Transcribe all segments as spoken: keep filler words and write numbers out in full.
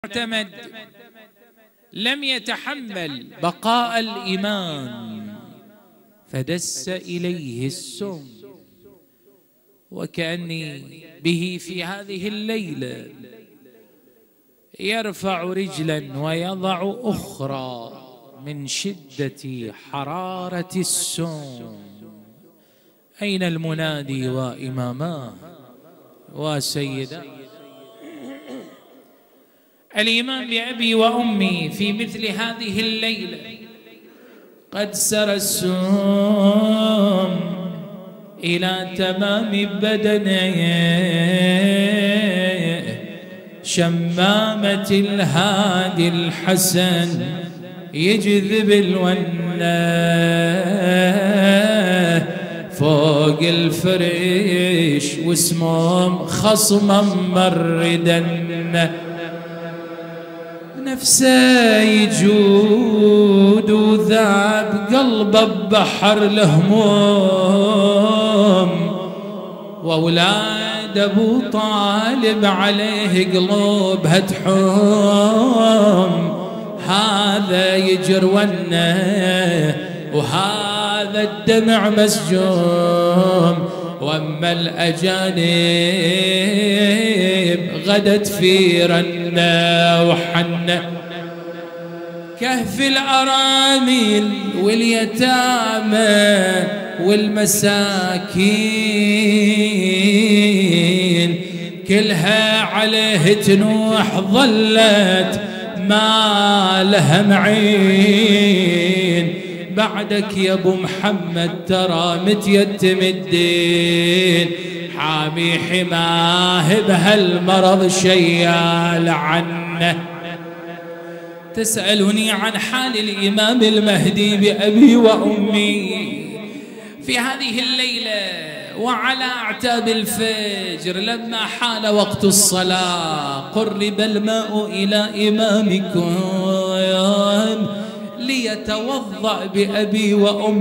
المعتمد لم يتحمل بقاء الإيمان فدس إليه السم، وكأني به في هذه الليلة يرفع رجلا ويضع أخرى من شدة حرارة السم. أين المنادي وإماماه وسيدا؟ الإيمان بأبي وأمي في مثل هذه الليلة قد سرى السم إلى تمام بدنه. شمامة الهادي الحسن يجذب الونة فوق الفرش واسمهم خصما مردا، نفسه يجود وذاب قلبه ببحر الهموم، واولاد ابو طالب عليه قلوبها تحوم. هذا يجرونه وهذا الدمع مسجوم، واما الاجانب غدت في رنه وحنه. كهف الارامل واليتامى والمساكين كلها عليه تنوح، ظلت ما لها معين. بعدك يا ابو محمد ترى متيتم الدين، حامي حماه بهالمرض شيال عنه. تسألني عن حال الإمام المهدي بأبي وأمي في هذه الليلة وعلى أعتاب الفجر لما حان وقت الصلاة. قرب الماء إلى إمامكم ليتوضأ بأبي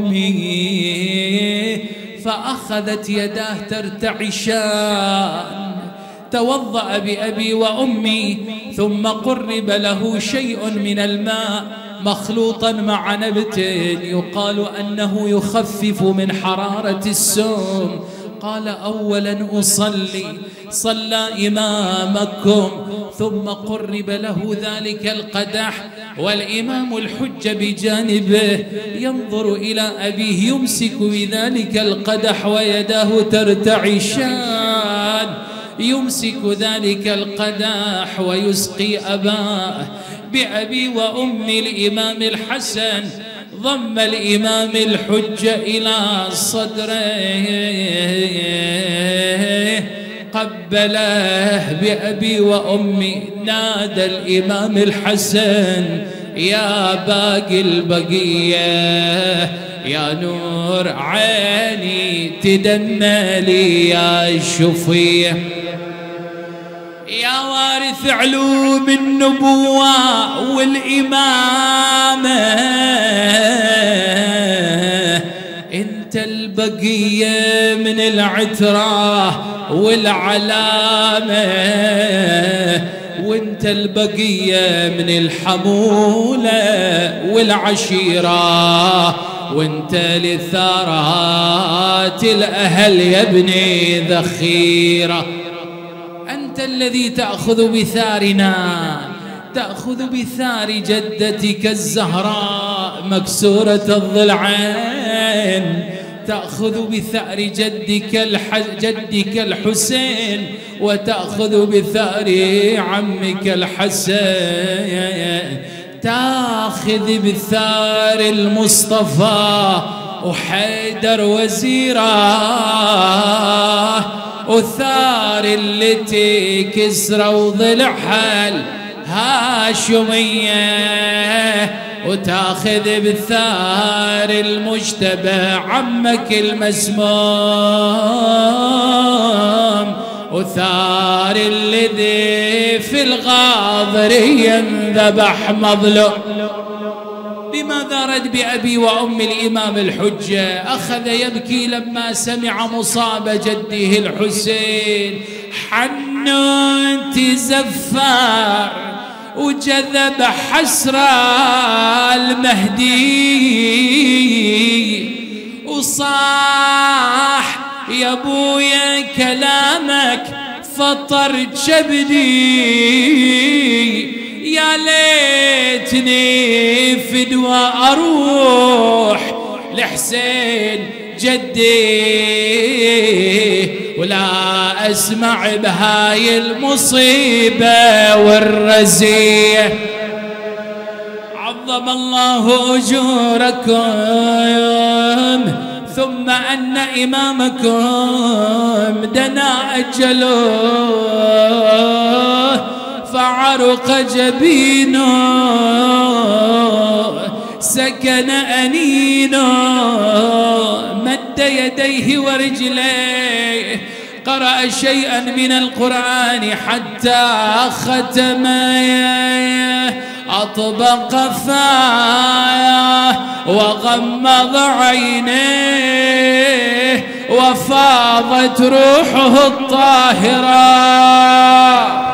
وأمي، فأخذت يداه ترتعشان. توضأ بأبي وأمي ثم قرب له شيء من الماء مخلوطا مع نبت يقال أنه يخفف من حرارة السم. قال أولا أصلي، صلى إمامكم، ثم قرب له ذلك القدح والإمام الحج بجانبه ينظر إلى أبيه يمسك بذلك القدح ويداه ترتعشان، يمسك ذلك القدح ويسقي أباه بأبي وأمي. الإمام الحسن ضم الإمام الحج إلى صدره قبله بأبي وأمي. نادى الإمام الحسن يا باقي البقية، يا نور عيني تدنى لي يا شفيه، يا وارث علوم النبوة والإمامة، انت البقية من العترة والعلامة، وانت البقية من الحمولة والعشيرة، وانت لثارات الأهل يا ابني ذخيرة. أنت الذي تأخذ بثارنا، تأخذ بثار جدتك الزهراء مكسورة الضلعين، تأخذ بثار جدك الح... جدك الحسين، وتأخذ بثار عمك الحسين، تأخذ بثار المصطفى وحيدر وزيره، وثار التي كسرى وضلعها الهاشمية، وتاخذ بالثار المجتبى عمك المسموم، وثار الذي في الغاضرية انذبح مظلوم. لماذا رد بأبي وأمي الإمام الحجة؟ أخذ يبكي لما سمع مصاب جده الحسين. حنون تزفر وجذب حسر المهدي وصاح يا ابويا كلامك فطر كبدي، يا ليتني فدوى اروح لحسين جدي ولا اسمع بهاي المصيبة والرزية. عظم الله اجوركم ثم ان امامكم دنا اجله فعرق جبينه سكن أنينه، مد يديه ورجليه قرأ شيئا من القرآن حتى ختم، أطبق فاه وغمض عينيه وفاضت روحه الطاهرة.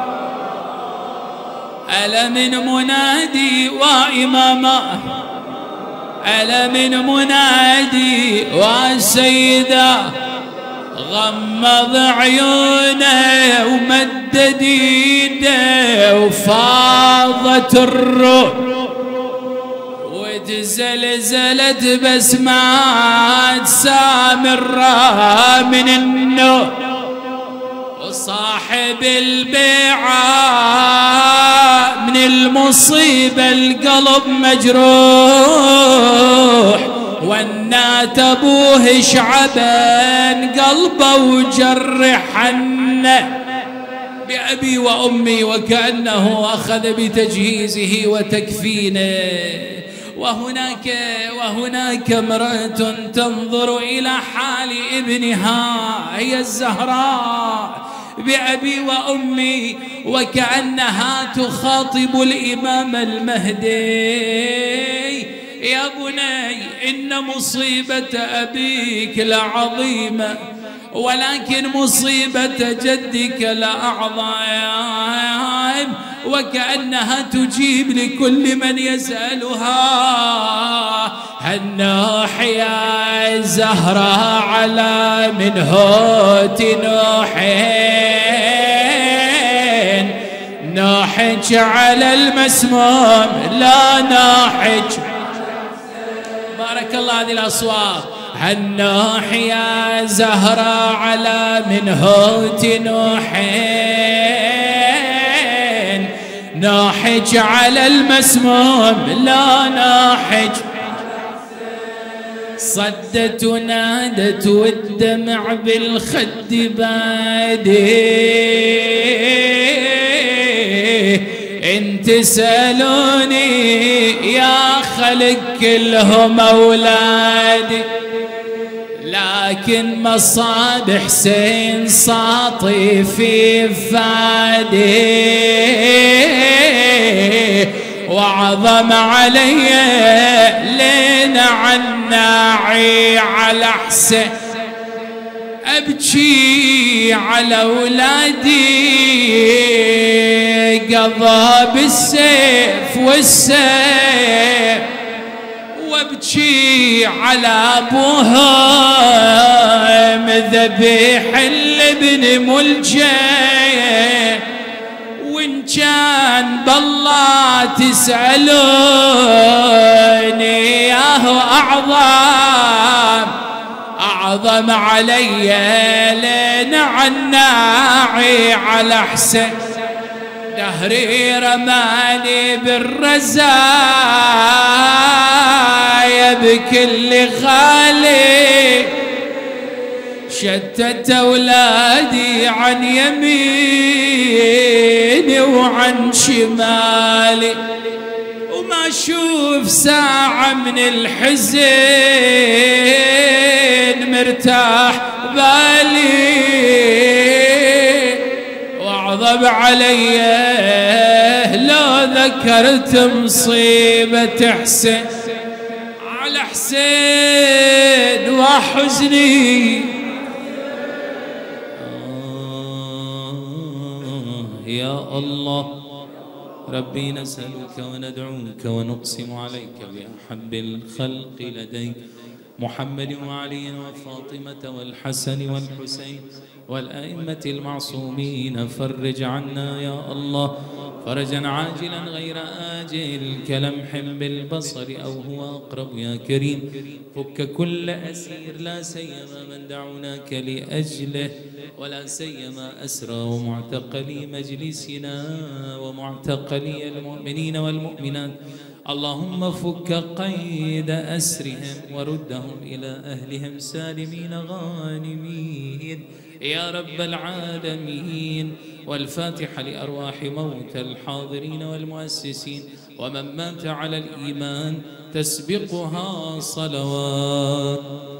ألا من منادي وإماما، ألا من منادي وسيدا، غمض عيونه ومدد يده وفاضت الروح وتزلزلت بسمات سامرة من النور، وصاحب البيعة من المصيبة القلب مجروح، والنات ابوه شعبان قلبه وجرحنه بأبي وأمي، وكأنه أخذ بتجهيزه وتكفينه. وهناك وهناك امرأة تنظر إلى حال ابنها، هي الزهراء بأبي وأمي، وكأنها تخاطب الإمام المهدي: يا بني إن مصيبة أبيك لعظيمة، ولكن مصيبة جدك لأعظم. وكأنها تجيب لكل من يسألها: هالنوح يا زهرة على من هوت نوحين، نوحج على المسموم لا نوحج. بارك الله هذه الأصوات. هالنوح يا زهرة على من هوت نوحين، نوحج على المسموم لا نوحج. صدت ونادت والدمع بالخد بادي، ان تسألوني يا خلق كلهم أولادي، لكن مصاب حسين ساطي في فادي، وعظم علي لين عناعي على حسين، أبكي على أولادي قضى بالسيف والسيف، وابكي على ابوهم ذبيح الابن ملجأ، وان كان بالله تسألوني ياهو اعظم اعظم علي لين عناعي على حسين، دهري رماني بالرزايا بكل غالي، شتت أولادي عن يميني وعن شمالي، وما أشوف ساعة من الحزن مرتاح بالي، واعظم علي لو ذكرت مصيبة حسين على حسين وحزني. آه يا الله ربي نسألك وندعوك ونقسم عليك بأحب الخلق لديك محمد وعلي وفاطمة والحسن والحسين والأئمة المعصومين. فرج عنا يا الله فرجا عاجلا غير آجل كلمح بالبصر أو هو أقرب يا كريم. فك كل أسير لا سيما من دعوناك لأجله ولا سيما أسرى ومعتقلي مجلسنا ومعتقلي المؤمنين والمؤمنات. اللهم فك قيد أسرهم وردهم إلى أهلهم سالمين غانمين يا رب العالمين. والفاتحة لأرواح موتى الحاضرين والمؤسسين ومن مات على الإيمان تسبقها صلوات.